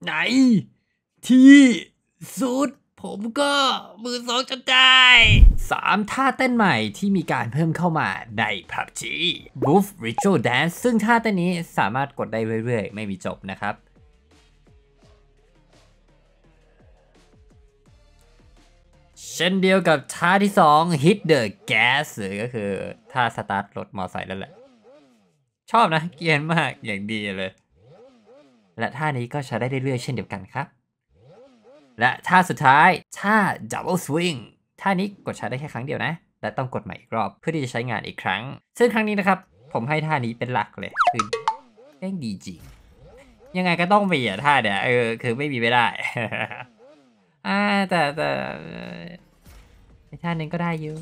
ไหนที่สุดผมก็มือสองจนได้3ท่าเต้นใหม่ที่มีการเพิ่มเข้ามาใน PUBG Move Ritual Dance ซึ่งท่าเต้นนี้สามารถกดได้เรื่อยๆไม่มีจบนะครับเช่นเดียวกับท่าที่2 Hit the Gas หรือก็คือท่าสตาร์ทรถมอไซค์นั่นแหละชอบนะเกียนมากอย่างดีเลยและท่านี้ก็ใช้ได้เรื่อยๆเช่นเดียวกันครับและท่าสุดท้ายท่า Double Swing ท่านี้กดใช้ได้แค่ครั้งเดียวนะและต้องกดใหม่อีกรอบเพื่อที่จะใช้งานอีกครั้งซึ่งครั้งนี้นะครับผมให้ท่านี้เป็นหลักเลยคือแม่งดีจริงยังไงก็ต้องมีอ่ะท่าเนี่ยคือไม่มีไม่ได้แต่ในท่านึงก็ได้อยู่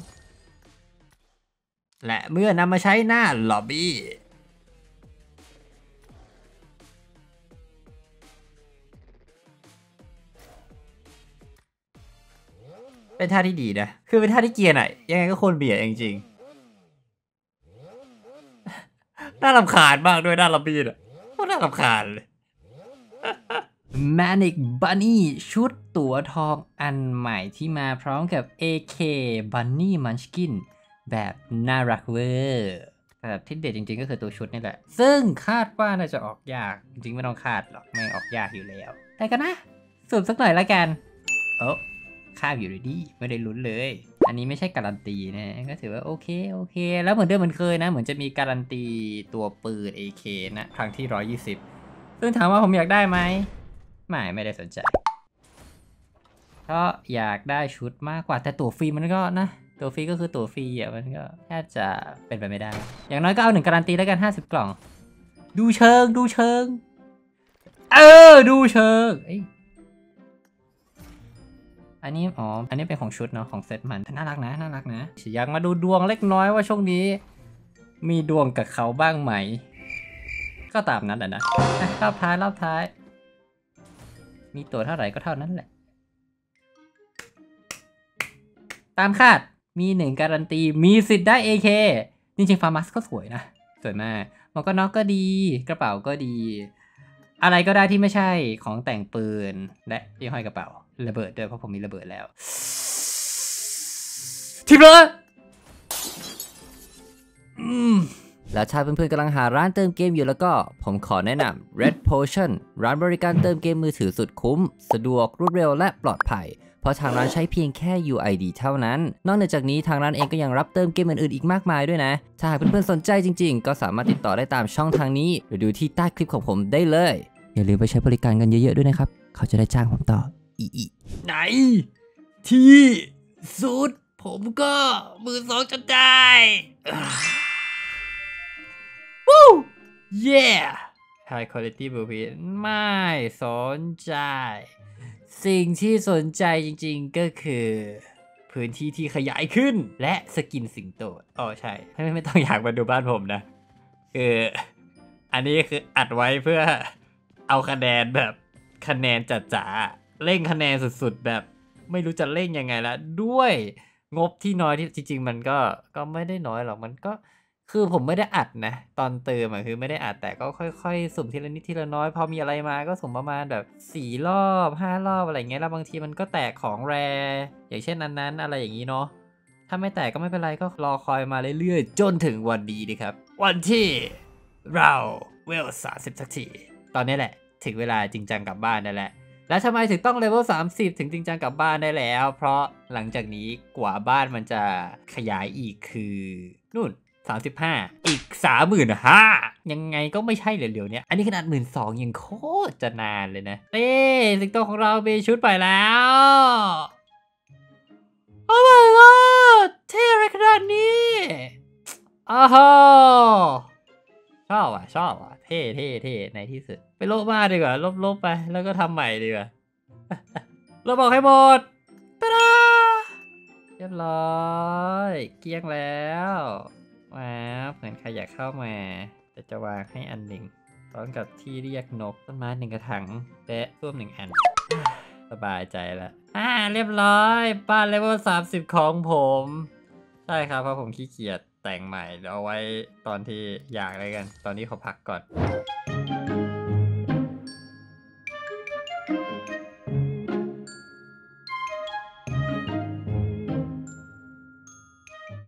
และเมื่อนำมาใช้หน้าล็อบบี้เป็นท่าที่ดีนะคือเป็นท่าที่เกียร์หน่อยยังไงก็คนเบียดจริงๆน่ารำคาญมากด้วยหน้าล็อบบี้อ่ะโคตรน่ารำคาญเลย Manic Bunny ชุดตั๋วทองอันใหม่ที่มาพร้อมกับ AK Bunny Munchkin แบบน่ารักเวอร์แต่ที่เด็ดจริงๆก็คือตัวชุดนี่แหละซึ่งคาดว่าน่าจะออกยากจริงๆไม่ต้องคาดหรอกไม่ออกยากอยู่แล้วแต่กันนะสูบสักหน่อยละกันโอ้ข้ามอยู่ดีไม่ได้ลุ้นเลยอันนี้ไม่ใช่การันตีนะก็ถือว่าโอเคแล้วเหมือนเดิมเหมือนเคยนะเหมือนจะมีการันตีตัวปืน AK นะครั้งที่120ซึ่งถามว่าผมอยากได้ไหมไม่ได้สนใจเพราะอยากได้ชุดมากกว่าแต่ตั๋วฟรีมันก็นะตัวฟรีก็คือตั๋วฟรีอ่ะมันก็แทบจะเป็นไปไม่ได้อย่างน้อยก็เอา1การันตีแล้วกัน50 กล่องดูเชิงดูเชิงอันนี้เป็นของชุดเนาะของเซตมันน่ารักนะอยากมาดูดวงเล็กน้อยว่าช่วงนี้มีดวงกับเขาบ้างไหมก็ตามนั้นแหละนะรอบท้ายมีตัวเท่าไหร่ก็เท่านั้นแหละตามคาดมี1การันตีมีสิทธิ์ได้ AK จริงๆฟาร์มัสก็สวยนะสวยมากมันก็น็อกก็ดีกระเป๋าก็ดีอะไรก็ได้ที่ไม่ใช่ของแต่งปืนและที่ห้อยกระเป๋าระเบิดด้วยเพราะผมมีระเบิดแล้วทิปเลยแล้วถ้าเพื่อนๆกำลังหาร้านเติมเกมอยู่แล้วก็ผมขอแนะนำ Red Potion ร้านบริการเติมเกมมือถือสุดคุ้มสะดวกรวดเร็วและปลอดภัยเพราะทางร้านใช้เพียงแค่ UID เท่านั้นนอกจากนี้ทางร้านเองก็ยังรับเติมเกมอื่นๆอีกมากมายด้วยนะถ้าหากเพื่อนๆสนใจจริงๆก็สามารถติดต่อได้ตามช่องทางนี้หรือดูที่ใต้คลิปของผมได้เลยอย่าลืมไปใช้บริการกันเยอะๆด้วยนะครับเขาจะได้จ้างผมต่อไหนที่สุดผมก็มือสองจนได้วู้ yeah high quality blueprint ไม่สนใจสิ่งที่สนใจจริงๆก็คือพื้นที่ที่ขยายขึ้นและสกินสิงโตใช่ไม่ต้องอยากมาดูบ้านผมนะอันนี้คืออัดไว้เพื่อเอาคะแนนแบบคะแนนจ๋าเร่งคะแนนสุดๆแบบไม่รู้จะเร่งยังไงละด้วยงบที่น้อยที่จริงๆมันก็ไม่ได้น้อยหรอกมันก็คือผมไม่ได้อัดนะตอนเติมคือไม่ได้อัดแต่ก็ค่อยๆสุ่มทีละนิดทีละน้อยพอมีอะไรมาก็สุ่มประมาณแบบ4 รอบ5 รอบอะไรเงี้ยแล้วบางทีมันก็แตกของแรอย่างเช่นนั้นอะไรอย่างนี้เนาะถ้าไม่แตกก็ไม่เป็นไรก็รอคอยมาเรื่อยๆจนถึงวันนี้นะครับวันที่เราเวล30สักทีตอนนี้แหละถึงเวลาจริงจังกลับบ้านได้แล้วแล้วทำไมถึงต้องเลเวล30ถึงจริงจังกลับบ้านได้แล้วเพราะหลังจากนี้กว่าบ้านมันจะขยายอีกคือนู่น35อีก 35,000ยังไงก็ไม่ใช่เร็วๆเนี้ยอันนี้ขนาด12,000ยังโคตรจะนานเลยนะสิงโตของเรามีชุดใหม่แล้วโอ้ my god เท่อะไรขนาดนี้อ้าวชอบอ่ะเท่ในที่สุดไปลบมาดีกว่าลบไปแล้วก็ทำใหม่ดีกว่าเราบอกให้หมดตาดาเรียบร้อยเกลี้ยงแล้วว้าวเหมือนใครอยากเข้ามาจะวางให้อันหนึ่งพร้อมกับที่เรียกนกต้นไม้1 กระถางและร่วม1 อันสบายใจแล้วเรียบร้อยบ้านเลเวล30ของผมใช่ครับเพราะผมขี้เกียจแต่งใหม่เดี๋ยวเอาไว้ตอนที่อยากอะไรกันตอนนี้ขอพักก่อน